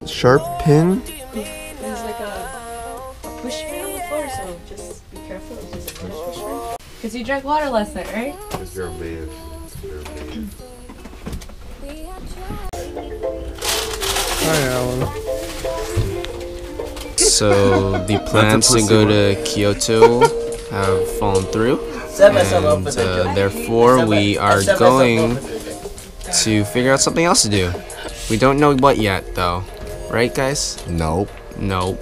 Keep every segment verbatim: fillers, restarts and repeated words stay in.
Sharp pin? There's like a, a push pin on the floor, so just be careful. It's just a push push pin. Because you drank water last night, right? It's your man. It's your man. Hi, Alan. So the plans to go to Kyoto have fallen through, and uh, therefore we are going to figure out something else to do. We don't know what yet, though. Right, guys? Nope. Nope.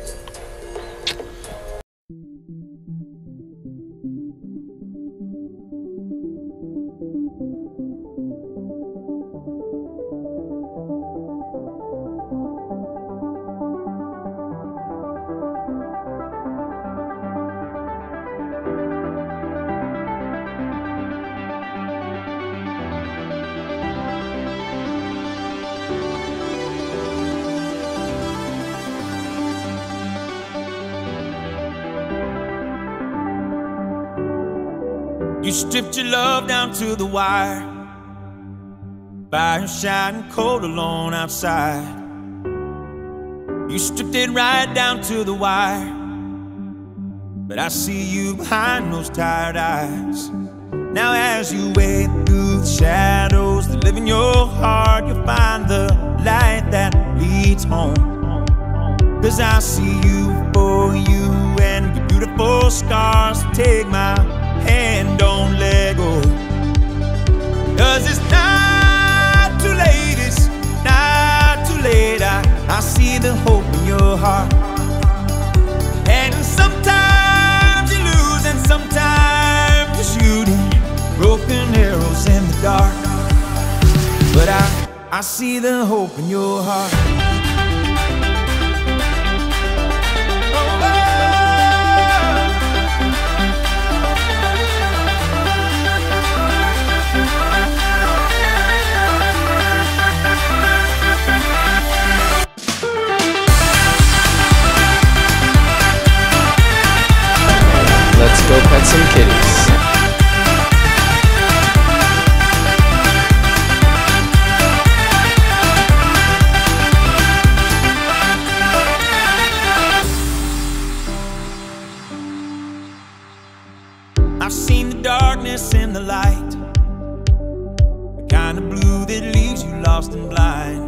You stripped your love down to the wire, fire shining cold alone outside. You stripped it right down to the wire, but I see you behind those tired eyes. Now as you wade through the shadows that live in your heart, you'll find the light that leads home. Cause I see you for you and your beautiful scars. Take my hand, don't let go. Cause it's not too late, it's not too late. I, I see the hope in your heart. And sometimes you lose and sometimes you're shooting broken arrows in the dark. But I, I see the hope in your heart. Let's go pet some kitties. I've seen the darkness in the light, the kind of blue that leaves you lost and blind.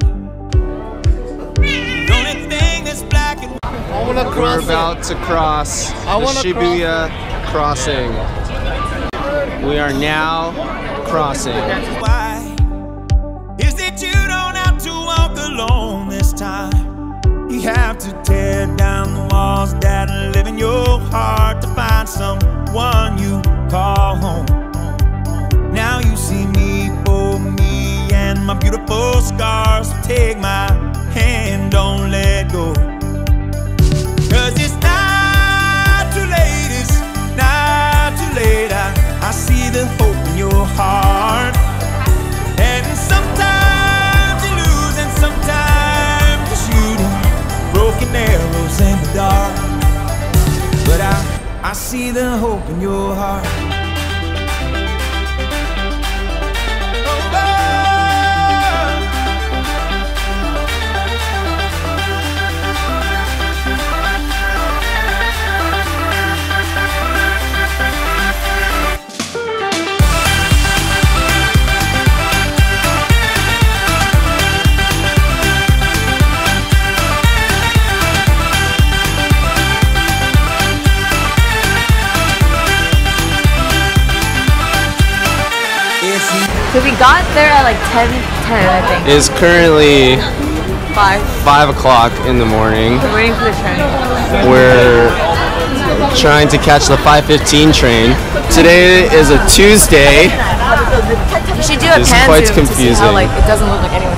The only thing that's black and white. I wanna cross. We're about to cross I the Shibuya cross. crossing. We are now crossing. Why is it you don't have to walk alone this time? You have to tear down the walls that live in your heart to find someone you call home. Now you see me for me and my beautiful scars. Take my hand, don't let go. Cause it's not too late, it's not too late. I, I see the hope in your heart. And sometimes you lose and sometimes you're shooting broken arrows in the dark. But I, I see the hope in your heart. So we got there at like ten ten, I think. It is currently Five. five o'clock in the morning. We're waiting for the train. We're trying to catch the five fifteen train. Today is a Tuesday. You should do a It's pan quite zoom to see how confusing. like it doesn't look like anyone